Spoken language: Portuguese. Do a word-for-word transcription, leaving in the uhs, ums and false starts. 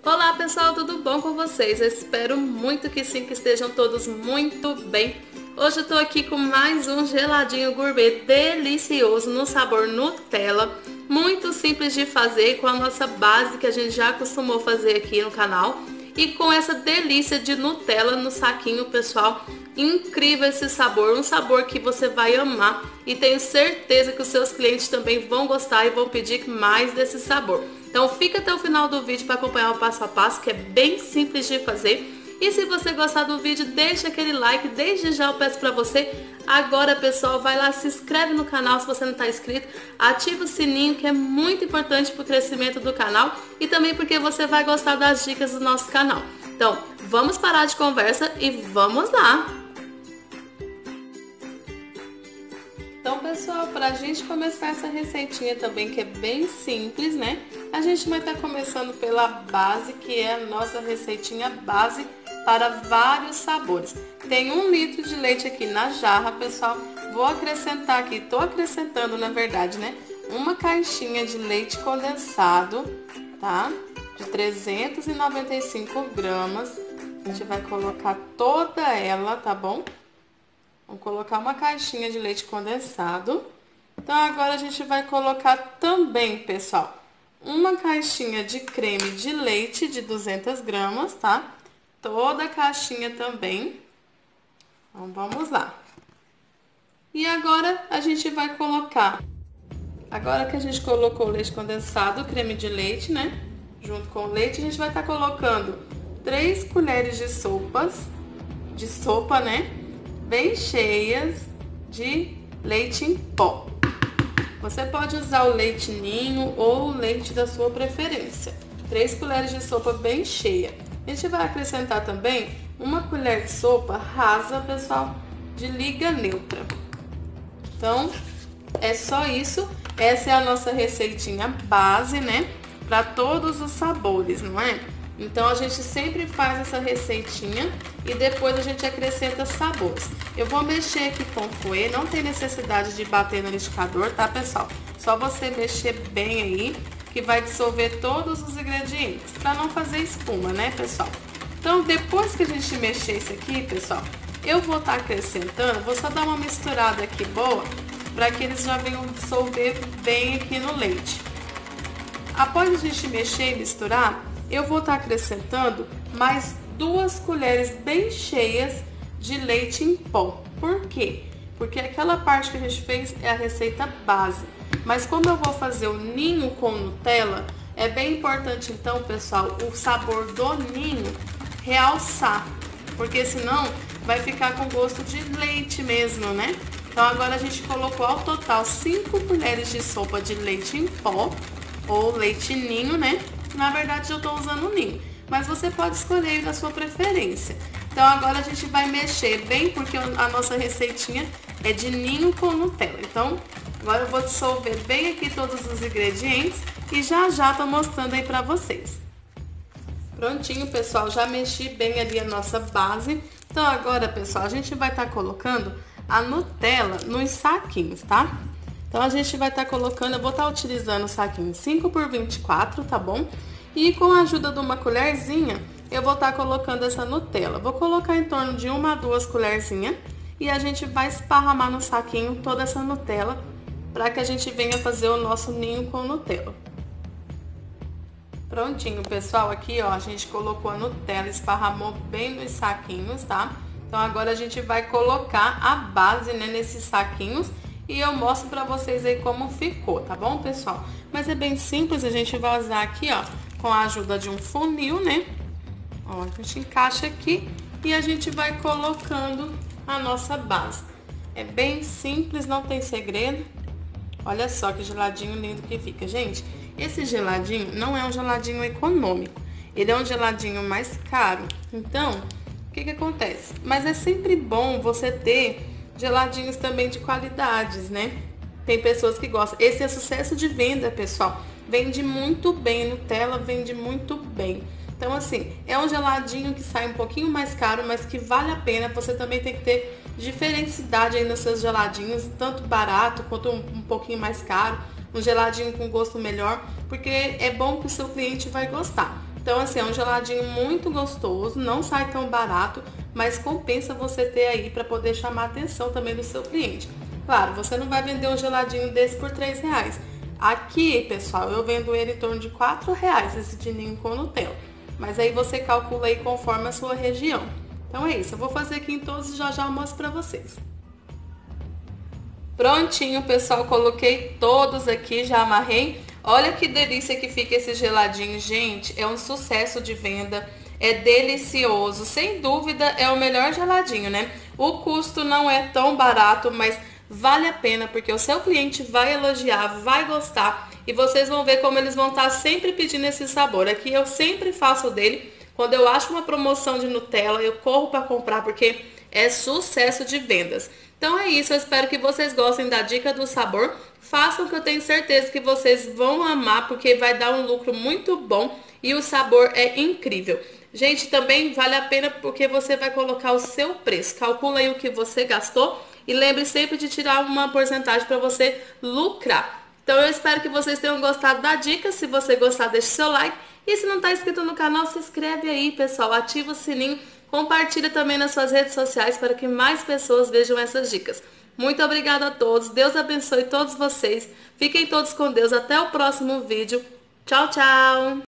Olá pessoal, tudo bom com vocês? Eu espero muito que sim, que estejam todos muito bem. Hoje eu tô aqui com mais um geladinho gourmet delicioso no sabor Nutella, muito simples de fazer, com a nossa base que a gente já acostumou fazer aqui no canal e com essa delícia de Nutella no saquinho, pessoal. Incrível esse sabor, um sabor que você vai amar e tenho certeza que os seus clientes também vão gostar e vão pedir mais desse sabor. Então fica até o final do vídeo para acompanhar o passo a passo, que é bem simples de fazer. E se você gostar do vídeo, deixa aquele like, desde já eu peço para você. Agora pessoal, vai lá, se inscreve no canal se você não está inscrito, ativa o sininho que é muito importante para o crescimento do canal e também porque você vai gostar das dicas do nosso canal. Então vamos parar de conversa e vamos lá! Então pessoal, para a gente começar essa receitinha também, que é bem simples, né? A gente vai estar começando pela base, que é a nossa receitinha base para vários sabores. Tem um litro de leite aqui na jarra, pessoal. Vou acrescentar aqui, tô acrescentando na verdade, né? Uma caixinha de leite condensado, tá? De trezentos e noventa e cinco gramas. A gente vai colocar toda ela, tá bom? Vamos colocar uma caixinha de leite condensado. Então, agora a gente vai colocar também, pessoal, uma caixinha de creme de leite de duzentas gramas, tá? Toda a caixinha também. Então, vamos lá. E agora a gente vai colocar, agora que a gente colocou o leite condensado, o creme de leite, né? Junto com o leite, a gente vai estar colocando três colheres de sopas, de sopa, né? Bem cheias de leite em pó. Você pode usar o leite ninho ou o leite da sua preferência. Três colheres de sopa bem cheia. A gente vai acrescentar também uma colher de sopa rasa, pessoal, de liga neutra. Então, é só isso. Essa é a nossa receitinha base, né? Para todos os sabores, não é? Então, a gente sempre faz essa receitinha e depois a gente acrescenta sabores. Eu vou mexer aqui com o fouet, não tem necessidade de bater no liquidificador, tá, pessoal? Só você mexer bem aí, que vai dissolver todos os ingredientes, para não fazer espuma, né, pessoal? Então, depois que a gente mexer isso aqui, pessoal, eu vou estar acrescentando, vou só dar uma misturada aqui boa, para que eles já venham dissolver bem aqui no leite. Após a gente mexer e misturar, eu vou estar acrescentando mais duas colheres bem cheias de leite em pó. Por quê? Porque aquela parte que a gente fez é a receita base. Mas como eu vou fazer o ninho com Nutella, é bem importante então, pessoal, o sabor do ninho realçar. Porque senão vai ficar com gosto de leite mesmo, né? Então agora a gente colocou ao total cinco colheres de sopa de leite em pó, ou leite ninho, né? Na verdade eu tô usando ninho, mas você pode escolher da sua preferência. Então agora a gente vai mexer bem, porque a nossa receitinha é de ninho com Nutella. Então agora eu vou dissolver bem aqui todos os ingredientes e já já tô mostrando aí pra vocês. Prontinho, pessoal, já mexi bem ali a nossa base. Então agora, pessoal, a gente vai estar colocando a Nutella nos saquinhos, tá? Então a gente vai estar colocando, eu vou estar utilizando o saquinho cinco por vinte e quatro, tá bom? E com a ajuda de uma colherzinha, eu vou estar colocando essa Nutella. Vou colocar em torno de uma a duas colherzinhas e a gente vai esparramar no saquinho toda essa Nutella para que a gente venha fazer o nosso ninho com Nutella. Prontinho, pessoal, aqui ó, a gente colocou a Nutella, esparramou bem nos saquinhos, tá? Então agora a gente vai colocar a base, né, nesses saquinhos e eu mostro pra vocês aí como ficou, tá bom, pessoal? Mas é bem simples, a gente vai usar aqui, ó, com a ajuda de um funil, né? Ó, a gente encaixa aqui e a gente vai colocando a nossa base. É bem simples, não tem segredo. Olha só que geladinho lindo que fica, gente. Esse geladinho não é um geladinho econômico, ele é um geladinho mais caro. Então, o que que acontece? Mas é sempre bom você ter geladinhos também de qualidades, né? Tem pessoas que gostam. Esse é sucesso de venda, pessoal. Vende muito bem, Nutella vende muito bem. Então, assim, é um geladinho que sai um pouquinho mais caro, mas que vale a pena. Você também tem que ter diferenticidade aí nos seus geladinhos, tanto barato quanto um, um pouquinho mais caro. Um geladinho com gosto melhor, porque é bom que o seu cliente vai gostar. Então assim, é um geladinho muito gostoso, não sai tão barato, mas compensa você ter aí para poder chamar a atenção também do seu cliente. Claro, você não vai vender um geladinho desse por três reais. Aqui, pessoal, eu vendo ele em torno de quatro reais, esse de ninho com Nutella. Mas aí você calcula aí conforme a sua região. Então é isso, eu vou fazer aqui em todos e já já eu mostro pra vocês. Prontinho, pessoal, coloquei todos aqui, já amarrei. Olha que delícia que fica esse geladinho, gente, é um sucesso de venda, é delicioso, sem dúvida é o melhor geladinho, né? O custo não é tão barato, mas vale a pena, porque o seu cliente vai elogiar, vai gostar, e vocês vão ver como eles vão estar sempre pedindo esse sabor. Aqui eu sempre faço dele, quando eu acho uma promoção de Nutella, eu corro para comprar, porque é sucesso de vendas. Então é isso, eu espero que vocês gostem da dica do sabor. Façam, que eu tenho certeza que vocês vão amar, porque vai dar um lucro muito bom e o sabor é incrível. Gente, também vale a pena porque você vai colocar o seu preço. Calcula aí o que você gastou e lembre sempre de tirar uma porcentagem para você lucrar. Então eu espero que vocês tenham gostado da dica. Se você gostar, deixe seu like. E se não está inscrito no canal, se inscreve aí, pessoal. Ativa o sininho. Compartilha também nas suas redes sociais para que mais pessoas vejam essas dicas. Muito obrigada a todos. Deus abençoe todos vocês. Fiquem todos com Deus. Até o próximo vídeo. Tchau, tchau!